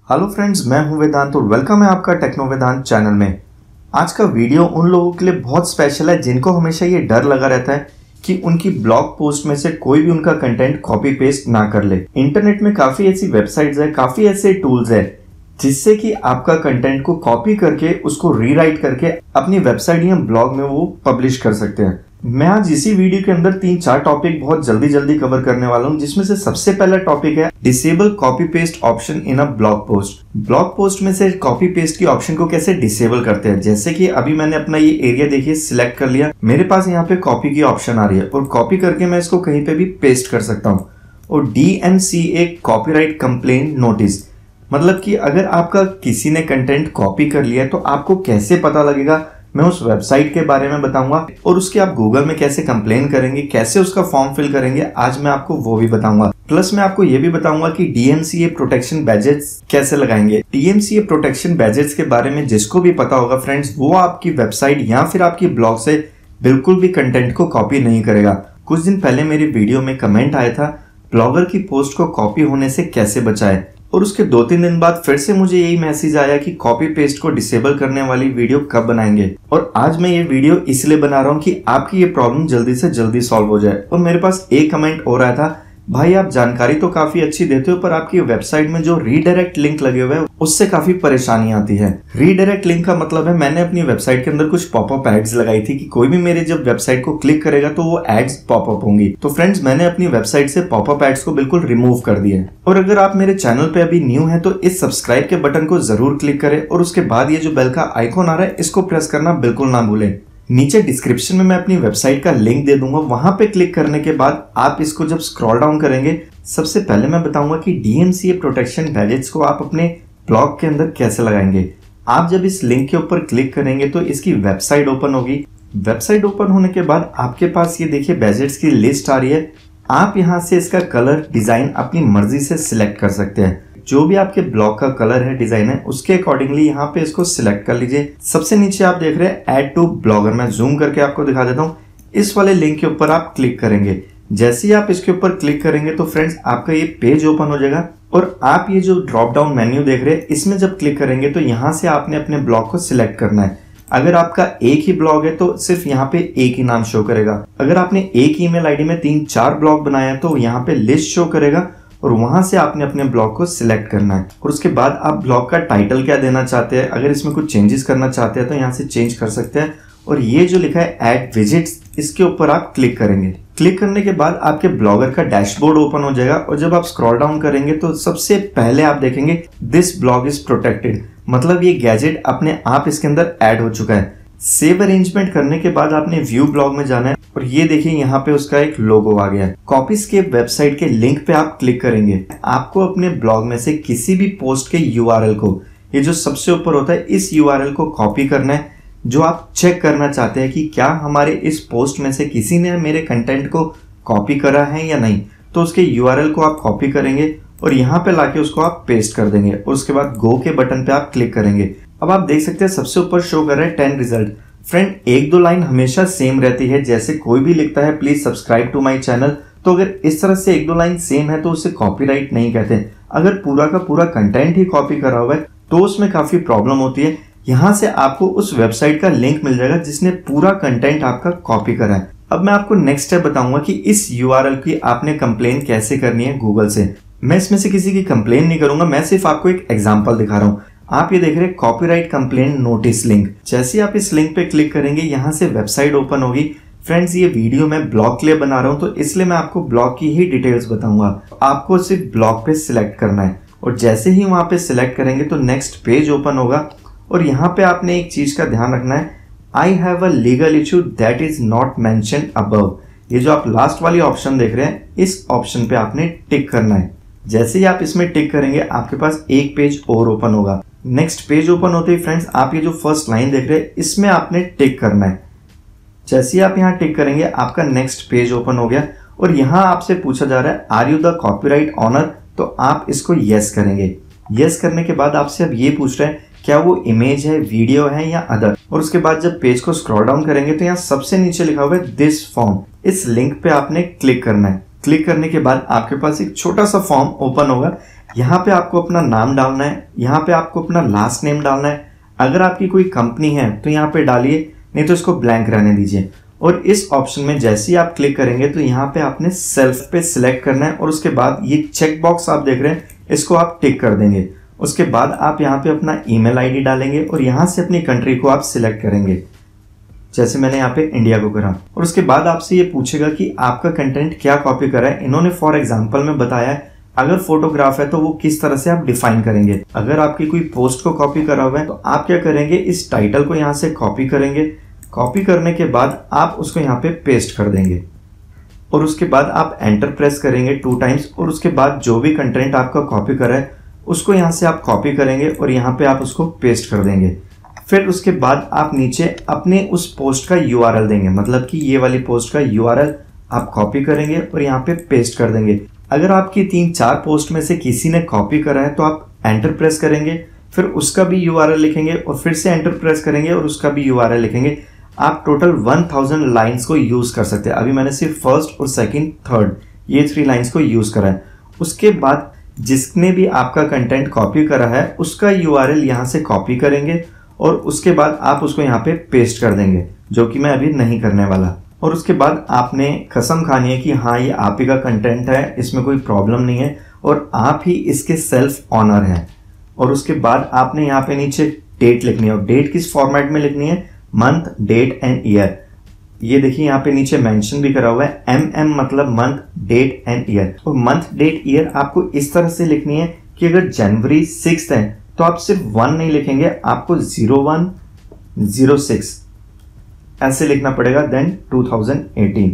Hello friends, मैं हूं वेदांत और वेलकम है आपका टेक्नो वेदांत चैनल में। आज का वीडियो उन लोगों के लिए बहुत स्पेशल है जिनको हमेशा ये डर लगा रहता है कि उनकी ब्लॉग पोस्ट में से कोई भी उनका कंटेंट कॉपी पेस्ट ना कर ले। इंटरनेट में काफी ऐसी वेबसाइट्स है, काफी ऐसे टूल्स है जिससे कि आपका कंटेंट को कॉपी करके उसको रीराइट करके अपनी वेबसाइट या ब्लॉग में वो पब्लिश कर सकते हैं। मैं आज इसी वीडियो के अंदर 3-4 टॉपिक बहुत जल्दी कवर करने वाला हूं, जिसमें से सबसे पहला टॉपिक है disable copy paste option in a blog post. Blog post में से कॉपी पेस्ट की ऑप्शन को कैसे डिसेबल करते हैं। जैसे कि अभी मैंने अपना ये एरिया देखिए सिलेक्ट कर लिया, मेरे पास यहाँ पे कॉपी की ऑप्शन आ रही है और कॉपी करके मैं इसको कहीं पे भी पेस्ट कर सकता हूँ। और DMCA कॉपीराइट कंप्लेंट नोटिस, मतलब कि अगर आपका किसी ने कंटेंट कॉपी कर लिया है तो आपको कैसे पता लगेगा, मैं उस वेबसाइट के बारे में बताऊंगा। और उसके आप गूगल में कैसे कंप्लेन करेंगे, कैसे उसका फॉर्म फिल करेंगे, आज मैं आपको वो भी बताऊंगा। प्लस मैं आपको ये भी बताऊंगा कि DMCA प्रोटेक्शन बैजेस कैसे लगाएंगे। DMCA प्रोटेक्शन बैजेस के बारे में जिसको भी पता होगा फ्रेंड्स, वो आपकी वेबसाइट या फिर आपकी ब्लॉग से बिल्कुल भी कंटेंट को कॉपी नहीं करेगा। कुछ दिन पहले मेरी वीडियो में कमेंट आया था ब्लॉगर की पोस्ट को कॉपी होने से कैसे बचाए, और उसके 2-3 दिन बाद फिर से मुझे यही मैसेज आया कि कॉपी पेस्ट को डिसेबल करने वाली वीडियो कब बनाएंगे। और आज मैं ये वीडियो इसलिए बना रहा हूँ कि आपकी ये प्रॉब्लम जल्दी से जल्दी सॉल्व हो जाए। और मेरे पास एक कमेंट और आया था, भाई आप जानकारी तो काफी अच्छी देते हो पर आपकी वेबसाइट में जो रीडायरेक्ट लिंक लगे हुए हैं उससे काफी परेशानी आती है। रीडायरेक्ट लिंक का मतलब है मैंने अपनी वेबसाइट के अंदर कुछ पॉपअप एड्स लगाई थी कि कोई भी मेरे जब वेबसाइट को क्लिक करेगा तो वो एड्स पॉपअप होंगी। तो फ्रेंड्स, मैंने अपनी वेबसाइट से पॉपअप एड्स को बिल्कुल रिमूव कर दिया है। और अगर आप मेरे चैनल पे अभी न्यू है तो इस सब्सक्राइब के बटन को जरूर क्लिक करें और उसके बाद ये जो बेल का आइकॉन आ रहा है इसको प्रेस करना बिल्कुल ना भूलें। नीचे डिस्क्रिप्शन में मैं अपनी वेबसाइट का लिंक दे दूंगा, वहां पे क्लिक करने के बाद आप इसको जब स्क्रॉल डाउन करेंगे, सबसे पहले मैं बताऊंगा कि DMCA प्रोटेक्शन बैजेस को आप अपने ब्लॉग के अंदर कैसे लगाएंगे। आप जब इस लिंक के ऊपर क्लिक करेंगे तो इसकी वेबसाइट ओपन होगी। वेबसाइट ओपन होने के बाद आपके पास ये देखिए बैजेस की लिस्ट आ रही है। आप यहाँ से इसका कलर डिजाइन अपनी मर्जी से सिलेक्ट कर सकते हैं। जो भी आपके ब्लॉग का कलर है, डिजाइन है, उसके अकॉर्डिंगली यहाँ पे इसको सिलेक्ट कर लीजिए। सबसे नीचे आप देख रहे हैं ऐड टू ब्लॉगर, मैं जूम करके आपको दिखा देता हूँ। इस वाले लिंक के ऊपर आप क्लिक करेंगे। जैसे ही आप इसके ऊपर क्लिक करेंगे तो फ्रेंड्स आपका ये पेज ओपन हो जाएगा और आप ये जो ड्रॉप डाउन मेन्यू देख रहे हैं इसमें जब क्लिक करेंगे तो यहाँ से आपने अपने ब्लॉग को सिलेक्ट करना है। अगर आपका एक ही ब्लॉग है तो सिर्फ यहाँ पे एक ही नाम शो करेगा। अगर आपने एक ईमेल आईडी में 3-4 ब्लॉग बनाया है तो यहाँ पे लिस्ट शो करेगा और वहां से आपने अपने ब्लॉग को सिलेक्ट करना है। और उसके बाद आप ब्लॉग का टाइटल क्या देना चाहते हैं, अगर इसमें कुछ चेंजेस करना चाहते हैं तो यहाँ से चेंज कर सकते हैं। और ये जो लिखा है ऐड विजिट्स, इसके ऊपर आप क्लिक करेंगे। क्लिक करने के बाद आपके ब्लॉगर का डैशबोर्ड ओपन हो जाएगा और जब आप स्क्रॉल डाउन करेंगे तो सबसे पहले आप देखेंगे दिस ब्लॉग इज प्रोटेक्टेड, मतलब ये गैजेट अपने आप इसके अंदर ऐड हो चुका है। सेव अरेंजमेंट करने के बाद आपने व्यू ब्लॉग में जाना है और ये देखिए यहाँ पे उसका एक लोगो आ गया है। कॉपीस्केप वेबसाइट के लिंक पे आप क्लिक करेंगे। आपको अपने ब्लॉग में से किसी भी पोस्ट के URL को, ये जो सबसे ऊपर होता है, इस URL को कॉपी करना है जो आप चेक करना चाहते हैं कि क्या हमारे इस पोस्ट में से किसी ने मेरे कंटेंट को कॉपी करा है या नहीं। तो उसके URL को आप कॉपी करेंगे और यहाँ पे लाके उसको आप पेस्ट कर देंगे और उसके बाद गो के बटन पे आप क्लिक करेंगे। अब आप देख सकते हैं सबसे ऊपर शो कर रहा है 10 रिजल्ट। फ्रेंड, 1-2 लाइन हमेशा सेम रहती है। जैसे कोई भी लिखता है please subscribe to my channel, तो अगर इस तरह से 1-2 लाइन सेम है तो उसे कॉपीराइट नहीं कहते। अगर पूरा का पूरा कंटेंट ही कॉपी करा हुआ है तो उसमें काफी प्रॉब्लम होती है। यहाँ से आपको उस वेबसाइट का लिंक मिल जाएगा जिसने पूरा कंटेंट आपका कॉपी करा है। अब मैं आपको नेक्स्ट स्टेप बताऊंगा कि इस URL की आपने कंप्लेन कैसे करनी है गूगल से। मैं इसमें से किसी की कंप्लेन नहीं करूंगा, मैं सिर्फ आपको एक एग्जांपल दिखा रहा हूँ। आप ये देख रहे हैं कॉपीराइट कंप्लेंट नोटिस लिंक। जैसे आप इस लिंक पे क्लिक करेंगे यहाँ से वेबसाइट ओपन होगी। फ्रेंड्स, ये वीडियो मैं ब्लॉग के लिए बना रहा हूँ तो इसलिए मैं आपको ब्लॉग की ही डिटेल्स बताऊंगा। आपको सिर्फ ब्लॉग पे सिलेक्ट करना है और जैसे ही वहां पे सिलेक्ट करेंगे तो नेक्स्ट पेज ओपन होगा और यहाँ पे आपने एक चीज का ध्यान रखना है, I have a legal issue that is not mentioned above. ये जो आप लास्ट वाली ऑप्शन देख रहे हैं इस ऑप्शन पे आपने टिक करना है। जैसे ही आप इसमें टिक करेंगे आपके पास एक पेज और ओपन होगा। नेक्स्ट पेज ओपन होते ही फ्रेंड्स आप ये जो फर्स्ट लाइन देख रहे हैं इसमें आपने टिक करना है। जैसे ही आप यहाँ टिक करेंगे आपका नेक्स्ट पेज ओपन हो गया और यहाँ आपसे पूछा जा रहा है are you the copyright owner, तो आप इसको यस करेंगे। यस करने के बाद आपसे अब ये पूछ रहे हैं क्या वो इमेज है, वीडियो है या अदर। और उसके बाद जब पेज को स्क्रॉल डाउन करेंगे तो यहाँ सबसे नीचे लिखा हुआ है दिस फॉर्म, इस लिंक पे आपने क्लिक करना है। क्लिक करने के बाद आपके पास एक छोटा सा फॉर्म ओपन होगा। यहाँ पे आपको अपना नाम डालना है, यहाँ पे आपको अपना लास्ट नेम डालना है। अगर आपकी कोई कंपनी है तो यहाँ पे डालिए, नहीं तो इसको ब्लैंक रहने दीजिए। और इस ऑप्शन में जैसे ही आप क्लिक करेंगे तो यहाँ पे आपने सेल्फ पे सिलेक्ट करना है और उसके बाद ये चेक बॉक्स आप देख रहे हैं इसको आप टिक कर देंगे। उसके बाद आप यहाँ पे अपना ईमेल आईडी डालेंगे और यहाँ से अपनी कंट्री को आप सिलेक्ट करेंगे, जैसे मैंने यहाँ पे इंडिया को करा। और उसके बाद आपसे ये पूछेगा कि आपका कंटेंट क्या कॉपी करा है। इन्होंने फॉर एग्जांपल में बताया है अगर फोटोग्राफ है तो वो किस तरह से आप डिफाइन करेंगे। अगर आपकी कोई पोस्ट को कॉपी करा हुआ है तो आप क्या करेंगे, इस टाइटल को यहाँ से कॉपी करेंगे। कॉपी करने के बाद आप उसको यहाँ पे पेस्ट कर देंगे और उसके बाद आप एंटर प्रेस करेंगे 2 टाइम्स। और उसके बाद जो भी कंटेंट आपका कॉपी करा है उसको यहाँ से आप कॉपी करेंगे और यहाँ पे आप उसको पेस्ट कर देंगे। फिर उसके बाद आप नीचे अपने उस पोस्ट का URL देंगे, मतलब कि ये वाली पोस्ट का URL आप कॉपी करेंगे और यहाँ पे पेस्ट कर देंगे। अगर आपकी 3-4 पोस्ट में से किसी ने कॉपी करा है तो आप एंटर प्रेस करेंगे, फिर उसका भी URL लिखेंगे और फिर से एंटर प्रेस करेंगे और उसका भी URL लिखेंगे। आप टोटल 1000 लाइन्स को यूज कर सकते हैं। अभी मैंने सिर्फ फर्स्ट और सेकंड, थर्ड ये 3 लाइन्स को यूज करा है। उसके बाद जिसने भी आपका कंटेंट कॉपी करा है उसका URL यहाँ से कॉपी करेंगे और उसके बाद आप उसको यहाँ पे पेस्ट कर देंगे, जो कि मैं अभी नहीं करने वाला। और उसके बाद आपने कसम खानी है कि हाँ ये आप ही का कंटेंट है, इसमें कोई प्रॉब्लम नहीं है और आप ही इसके सेल्फ ऑनर हैं। और उसके बाद आपने यहाँ पे नीचे डेट लिखनी है और डेट किस फॉर्मेट में लिखनी है, मंथ, डेट एंड ईयर। ये देखिए यहाँ पे नीचे मेंशन भी करा हुआ है MM मतलब मंथ, डेट एंड ईयर। और मंथ, डेट, ईयर आपको इस तरह से लिखनी है कि अगर जनवरी 6 है तो आप सिर्फ 1 नहीं लिखेंगे, आपको 0106 ऐसे लिखना पड़ेगा, देन 2018।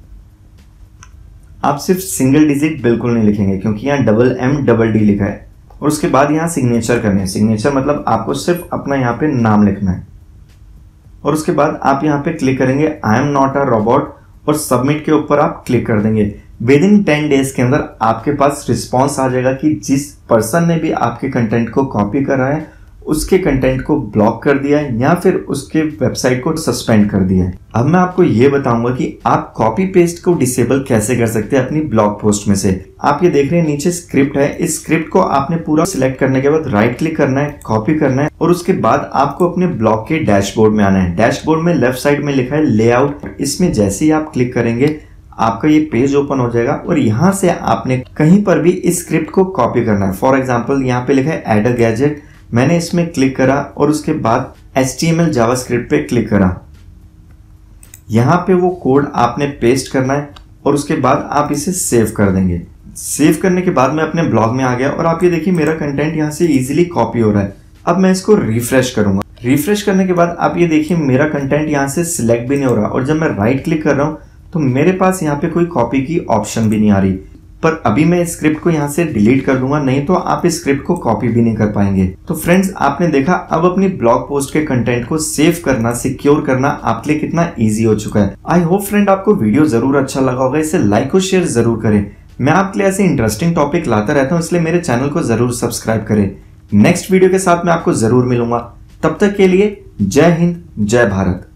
आप सिर्फ सिंगल डिजिट बिल्कुल नहीं लिखेंगे क्योंकि यहाँ MM लिखा है। और उसके बाद यहाँ सिग्नेचर करनी है। सिग्नेचर मतलब आपको सिर्फ अपना यहाँ पे नाम लिखना है। और उसके बाद आप यहाँ पे क्लिक करेंगे I am not a robot और सबमिट के ऊपर आप क्लिक कर देंगे। विद इन 10 डेज के अंदर आपके पास रिस्पॉन्स आ जाएगा कि जिस पर्सन ने भी आपके कंटेंट को कॉपी करा है उसके कंटेंट को ब्लॉक कर दिया है या फिर उसके वेबसाइट को सस्पेंड कर दिया है। अब मैं आपको ये बताऊंगा कि आप कॉपी पेस्ट को डिसेबल कैसे कर सकते हैं अपनी ब्लॉग पोस्ट में से। आप ये देख रहे हैं नीचे स्क्रिप्ट है, इस स्क्रिप्ट को आपने पूरा सिलेक्ट करने के बाद राइट क्लिक करना है, कॉपी करना है और उसके बाद आपको अपने ब्लॉग के डैशबोर्ड में आना है। डैशबोर्ड में लेफ्ट साइड में लिखा है लेआउट, इसमें जैसे ही आप क्लिक करेंगे आपका ये पेज ओपन हो जाएगा और यहाँ से आपने कहीं पर भी इस स्क्रिप्ट को कॉपी करना है। फॉर एग्जाम्पल यहाँ पे लिखा है एड अ गैजेट, मैंने इसमें क्लिक करा और उसके बाद HTML जावास्क्रिप्ट पे क्लिक करा। यहाँ पे वो कोड आपने पेस्ट करना है और उसके बाद आप इसे सेव कर देंगे। सेव करने के बाद मैं अपने ब्लॉग में आ गया और आप ये देखिए मेरा कंटेंट यहाँ से इजीली कॉपी हो रहा है। अब मैं इसको रिफ्रेश करूंगा। रिफ्रेश करने के बाद आप ये देखिए मेरा कंटेंट यहाँ से सिलेक्ट भी नहीं हो रहा और जब मैं राइट क्लिक कर रहा हूँ तो मेरे पास यहाँ पे कोई कॉपी की ऑप्शन भी नहीं आ रही। पर अभी मैं इस स्क्रिप्ट को यहाँ से डिलीट कर दूंगा, नहीं तो आप इस स्क्रिप्ट को कॉपी भी नहीं कर पाएंगे। तो फ्रेंड्स आपने देखा अब अपनी ब्लॉग पोस्ट के कंटेंट को सेव करना, सिक्योर करना आपके लिए कितना इजी हो चुका है। आई होप फ्रेंड आपको वीडियो जरूर अच्छा लगा होगा, इसे लाइक और शेयर जरूर करें। मैं आपके लिए ऐसे इंटरेस्टिंग टॉपिक लाता रहता हूँ, इसलिए मेरे चैनल को जरूर सब्सक्राइब करें। नेक्स्ट वीडियो के साथ मैं आपको जरूर मिलूंगा, तब तक के लिए जय हिंद, जय भारत।